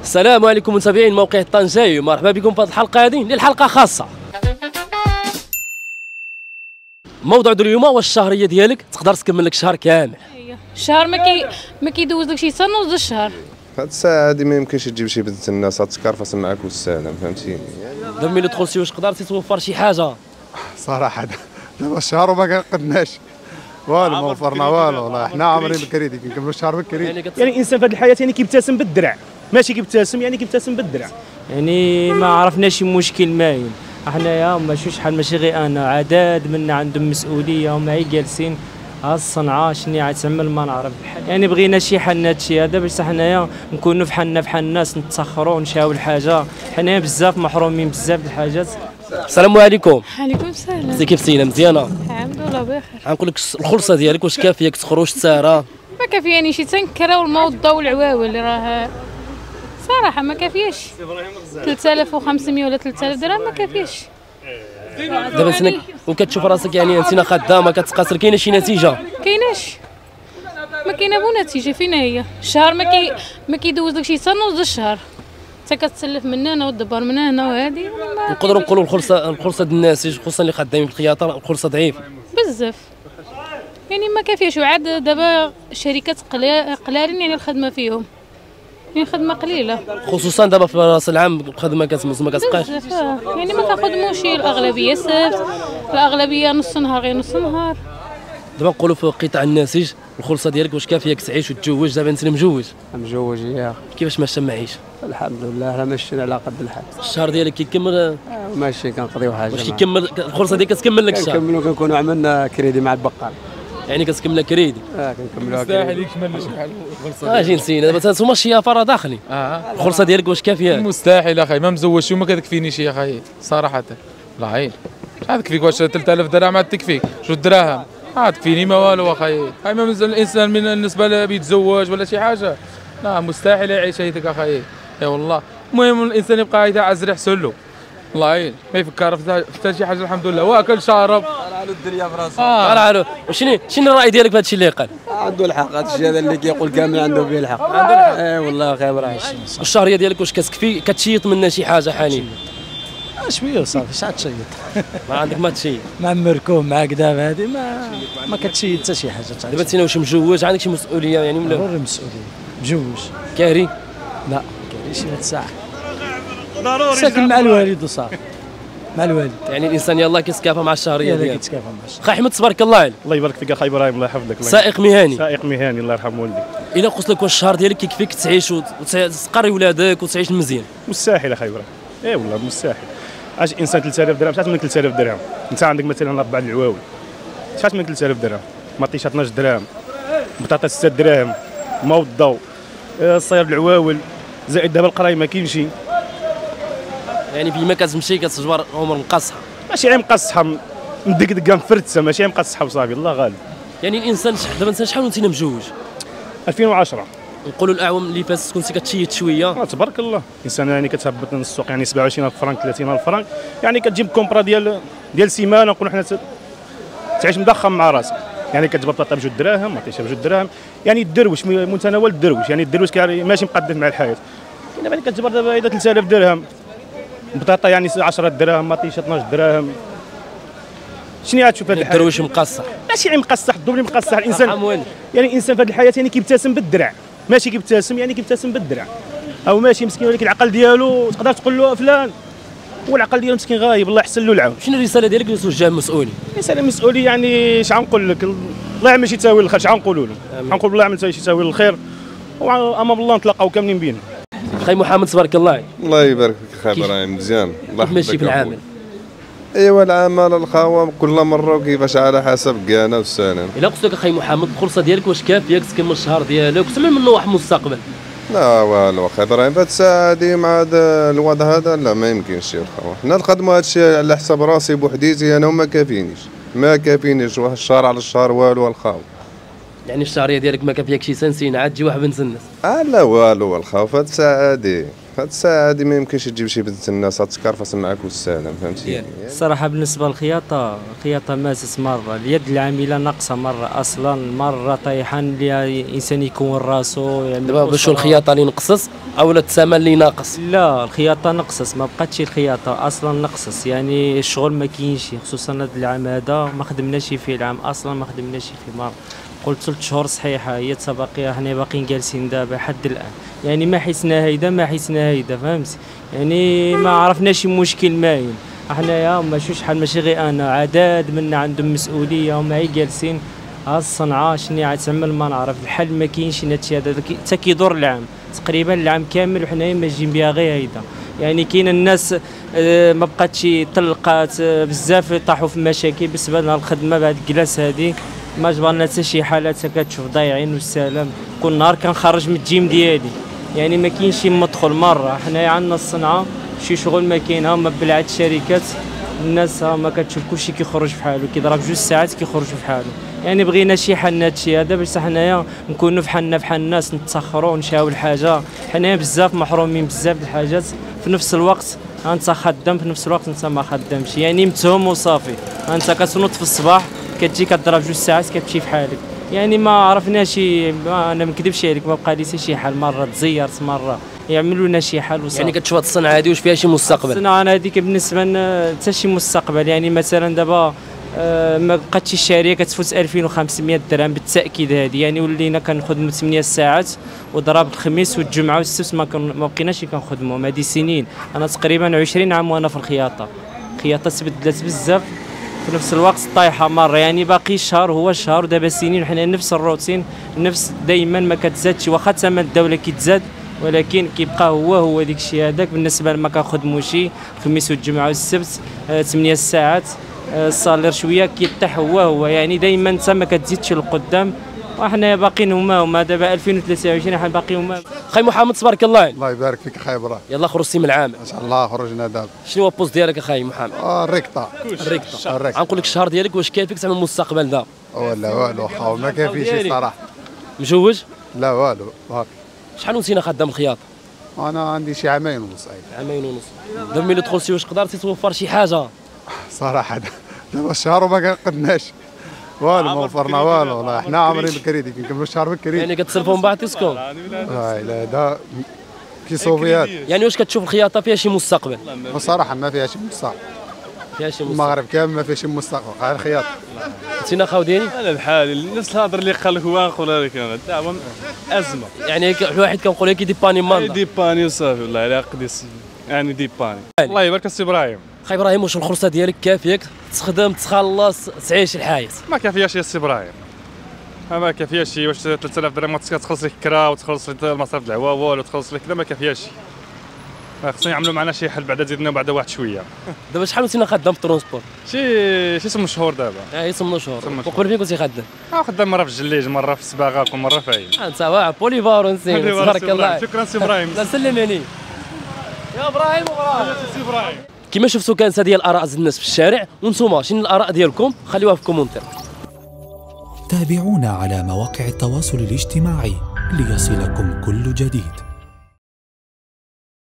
السلام عليكم متابعين موقع طنجاوي، مرحبا بكم في هذه الحلقه هذه اللي الحلقه خاصه. موضوع اليوم هو الشهريه ديالك، تقدر تكمل لك شهر كامل. الشهر ما كيدوز لك شي سنه ونص الشهر. هاد الساعه هادي ما يمكنش تجيب شي بنت الناس تكرفص معاك والسلام، فهمتيني. دابا ملي دخلتي واش قدرتي توفر شي حاجه؟ صراحه دابا الشهر وما قدناش والو، ما وفرنا والو والله. حنا عامرين بالكريدي كنكملوا الشهر بالكريدي. يعني الانسان في هذه الحياه يعني كيبتسم بالدرع، ماشي كيبتسم يعني كيبتسم بالدرع. يعني ما عرفناش شي مشكل ماين، حنايا ماشي شحال ماشي غير انا، عدد منا عندهم مسؤوليه هما غير جالسين ها الصنعه شنو غتعمل ما نعرف. يعني بغينا شي حل هادشي هذا باش حنايا نكونوا فحال الناس، نتسخروا ونشاو الحاجه. حنايا بزاف محرومين بزاف د الحاجات. السلام عليكم. عليكم السلام. انت كيف سينا؟ مزيانه الحمد لله بخير. غنقول لك الخلصه ديالك واش كافياك تخرج تسارى؟ ما كافياني شي تنكره والموضه والعواول اللي راه صراحه ما كافياش. 3500 ولا 3000 درهم ما كافياش. دابا انت وكتشوف راسك يعني انت خدامه كتقاسر، كاينه شي نتيجه؟ كايناش، ما كاينه بو نتيجه. فين هي؟ الشهر ما كيدوز لك شي سنه ونص الشهر، انت كتسلف من هنا وتدبر من هنا وهذه. نقدروا نقولوا الخلصه ديال الناس خصوصا اللي خدامين في الخياطه الخلصه ضعيفه بزاف، يعني ما كافياش. وعاد دابا الشركات قلالين يعني الخدمه فيهم، يعني خدمه قليله، خصوصا دابا في راس العام الخدمه ما كتبقاش بزاف. يعني ما كنخدموش الاغلبيه السبت، الاغلبيه نص نهار غير نص نهار. دابا نقولوا في قطاع النسيج الخلصه ديالك واش كافياك تعيش وتتزوج؟ دابا انت مجوج يا كيفاش ماشي المعيشه؟ الحمد لله راه ماشيين على قد الحال. الشهر ديالك كيكمل ماشي كنقضيو حاجه. واش كيكمل الخلصه ديالك كتكمل لك الشهر؟ كنكملوا كنكونوا عملنا كريدي مع البقال. يعني كتكمل لك كريدي؟ كنكملوها مستحيل يكمل لك بحال الخلصه. اجي نسينا دابا نتوما الشيافه راه داخلين. الخلصه ديالك واش كافيه؟ مستحيل اخي، ما مزوجش وما كتكفينيش يا اخي صراحه. الله عين شحال تكفيك؟ واش 3000 درهم عاد تكفيك؟ شو الدراهم عاد تكفيني؟ ما والو اخي. هاي ما الانسان من بالنسبه له بيتزوج ولا شي حاجه، لا مستحيل يعيش هيك اخي. اي والله. المهم الانسان يبقى هيدا عز يحسن له. الله يعين ما يفكر في حتى شي حاجه. الحمد لله واكل شارب على الدنيا براسها. على شنو الراي ديالك في هذا الشيء اللي قال؟ عنده الحق، هذا الشيء هذا اللي كيقول كامل عنده فيه الحق. عنده الحق. اي والله خير راه الشهريه ديالك واش كتكفي؟ كتشيط منها شي حاجه حاليا؟ شويه صافي، شحال تشيط. ما عندك ما تشيط مع مركوم مع كذا هذه ما كتشيط حتى شي حاجه. دابا انت واش مجوج؟ عندك شي مسؤوليه يعني ولا؟ ضروري مسؤوليه. مجوج. كاري؟ لا كاري شي ساعه ضروري ساكن مع الوالد وصافي. مع الوالد يعني الانسان يلاه كيتكافى مع الشهريه ديالو. كيتكافى مع الشهريه. خا احمد تبارك الله عليك. الله يبارك فيك اخي ابراهيم، الله يحفظك. سائق مهني. سائق مهني الله يرحم والديك. الا قلت لك واش الشهر ديالك كيكفيك تعيش وتقري ولادك وتعيش مزيان؟ مستحيل اخي ابراهيم، اي والله مستحيل. اش انسان 3000 درهم، شحال من 3000 درهم؟ انت عندك مثلا 4 العواول، شحال من 3000 درهم؟ مطيشه 12 درهم، بطاطا 6 دراهم، موض الضو، الصير العواول، زائد دابا القراي ما كاينش. يعني فيما كتمشي كتجبر امور مقصحه. ماشي غير مقصحه، مدقدقه مفرتسه، ماشي مقصحه وصافي الله غالب. يعني الانسان دابا انت شحال وانت مجوج؟ 2010. نقولوا الاعوام اللي فاتت كنت كتشيط شويه. تبارك الله، الانسان يعني كتهبط من السوق يعني 27000 فرنك 30000 فرنك، يعني كتجيب كومبرا ديال سيمانه. نقولوا حنا تعيش مضخم مع راسك، يعني كتجيب بطاطا ب2 دراهم، مطيشه ب2 دراهم، يعني الدروش متناول الدروش، يعني الدروش ماشي مقدم مع الحياه. دابا كتجبر دابا اذا 3000 درهم بطاطا يعني 10 دراهم، مطيشه 12 دراهم. شنو غتشوف هذا الحياه؟ الدرويش مقصح. ماشي غير مقصح، الدبل مقصح. الانسان يعني الانسان في هذه الحياه يعني كيبتسم بالدرع، ماشي كيبتسم يعني كيبتسم بالدرع. او ماشي مسكين ولكن العقل ديالو تقدر تقول له فلان والعقل ديالو مسكين غايب، الله يحسن له العون. شنو الرساله ديالك للتوجه المسؤولين؟ الرساله مسؤولي يعني اش غنقول لك؟ الله يعمل شي تاويل الخير، اش غنقولوا له؟ غنقول الله يعمل شي تاويل الخير وامام الله نتلاقاو كاملين بينا. خي محمد تبارك الله عليك. الله يبارك فيك اخي ابراهيم، مزيان الله يحفظك. ماشي في العمل؟ ايوا العمل الخاوه كل مره وكيفاش على حسب كانا والسلام. الا قلت لك اخي محمد الخلصه ديالك واش كافياك تكمل الشهر ديالك وتعمل منه واحد المستقبل؟ لا والو اخي ابراهيم، هاد الساعه هادي مع هذا الوضع هذا لا ما يمكنش يا الخاوه. حنا نخدموا هاد الشيء على حساب راسي بوحديتي انا وما كافينيش، ما كافينيش واحد الشهر على الشهر والو الخاوه. يعني الشهريه ديالك ما كافياك شي سنسين عاد تجي واحد بنت الناس؟ لا والو الخاوه في هاد الساعه هادي. هاد الساعه هادي ما يمكنش تجيب شي بنت الناس تكرفص معاك والسلام فهمتي. الصراحه بالنسبه للخياطه ماسس مره، اليد العامله ناقصه مره اصلا، مره طايحه اللي الانسان يكون راسو يعني. دابا باش الخياطه اللي نقصص او الثمن اللي ناقص؟ لا الخياطه نقصص، ما بقاتش الخياطه اصلا نقصص، يعني الشغل ما كاينش، خصوصا هذا العام هذا ما خدمناش فيه، العام اصلا ما خدمناش فيه مره. قلت 3 شهور صحيحه هي تبقيه، حنا باقيين جالسين دابا حد الان، يعني ما حسنا هيدا فهمتي، يعني ما عرفناش شي مشكل ماين. حنايا ماشي شحال، ماشي غير انا، عدد منا عندهم مسؤوليه هما غير جالسين. ها الصنعه شنو غتعمل ما نعرف، الحل ما كاينش هادشي هذا حتى كيدور العام تقريبا، العام كامل وحنايا ماشيين بها غير هيدا. يعني كاين الناس ما بقاتش طلقات بزاف، طاحوا في مشاكل بسبب الخدمه بهاد الجلاس هادي، ما جبرنا حتى شي حالات كتشوف ضايعين والسلام. كل نهار كنخرج من الجيم ديالي، يعني ما كاينش شي مدخل مره. حنايا عندنا الصنعه شي شغل ما كاين، هما بلعت الشركات الناس هما كتشوف كلشي كيخرج في حاله، كيضرب 2 ساعات كيخرج في حاله. يعني بغينا شي حل هادشي هذا باش حنايا نكونوا بحال الناس، نتسخروا ونشاو الحاجه. حنايا بزاف محرومين بزاف د الحاجات، في نفس الوقت انت خدام، في نفس الوقت انت ما خدامش، يعني متهم وصافي. انت كتنوض في الصباح كتجي كضرب 2 ساعات كتمشي في حالك، يعني ما عرفناش. انا ما نكذبش عليك، ما بقى لي حتى شي حل، مره تزيرت مره يعملوا لنا شي حل وصافي. يعني كتشوف هاد الصنعه هادي واش فيها شي مستقبل؟ الصنعه هذيك بالنسبه لنا حتى شي مستقبل، يعني مثلا دابا ما بقاتش الشهريه كتفوت 2500 درهم بالتاكيد هذه، يعني ولينا كنخدموا 8 ساعات وضرب الخميس والجمعه والسبت ما بقيناش كنخدموا. هذه سنين، انا تقريبا 20 عام وانا في الخياطه تبدلت بزاف، في نفس الوقت طايحه مره، يعني باقي الشهر هو الشهر، ودابا سنين وحنا نفس الروتين، نفس دائما ما كتزادش، واخا ثمن الدوله كيتزاد ولكن كيبقى هو ديك الشيء هذاك. بالنسبه لما كنخدموش الخميس والجمعه والسبت 8 ساعات، الصالير شويه كيطيح هو، يعني دائما انت ما كتزيدش للقدام، وحنا باقيين هما دابا 2023 حنا باقيين هما. خاي محمد تبارك الله. الله يبارك فيك اخاي ابراهيم. يلا خرجتي من العام ان شاء الله خرجنا دابا. شنو هو البوست ديالك اخاي محمد؟ الركطه. غنقول لك الشهر ديالك واش كافيك تعمل المستقبل دابا؟ ولا والو واخا ما كافيش صراحه. مجوج؟ لا والو. شحال وانت خدام الخياطه؟ انا عندي شي 2.5 عام. 2.5 عام. دابا ملي دخلتي واش قدرتي توفر شي حاجه؟ صراحه دابا الشهر وما قدناش والو، ما وفرنا والو والله. حنا عامرين بالكريدي كنكملوا الشهر بالكريدي. يعني كتسلفوا من بعض تسكن؟ لا دا كيصوفيات. يعني واش كتشوف الخياطه فيها شي مستقبل؟ بصراحه ما فيها شي مستقبل. المغرب كامل ما فيه شي مستقبل، غير الخياطه. انت خاو ديالي؟ انا بحالي نفس الهضره اللي قال لك هو نقولها لك انا، دابا ازمه. يعني الواحد كنقول لك ديباني ماندا. ديباني وصافي والله الا قديس، يعني ديباني. الله يبارك السي ابراهيم. خاي ابراهيم واش الخرصه ديالك كافيك تخدم تخلص تعيش الحياه؟ ما كافياش يا سي ابراهيم، ما كافياش. واش 3000 درهم تخلص لك الكرا وتخلص لك المصاريف العواول وتخلص لك لا ما كافياش. خصنا يعملوا معنا شي حل بعدا، زيدنا بعدا واحد شويه. دابا شحال وانت خدام في الترونسبور؟ شي 8 شهور دابا. 8 شهور. وقبل فين كنتي خدام؟ خدام مره في الجليج، مره في السباغه، ومره في عين. انت واعر بوليفارون سي تبارك الله. شكرا سي ابراهيم. لا سلم يعني يا ابراهيم. سي ابراهيم كما شفتوا كانت هذه الاراء ديال الناس في الشارع، وانتم شنو الاراء ديالكم؟ خليوها في كومونتير. تابعونا على مواقع التواصل الاجتماعي ليصلكم كل جديد.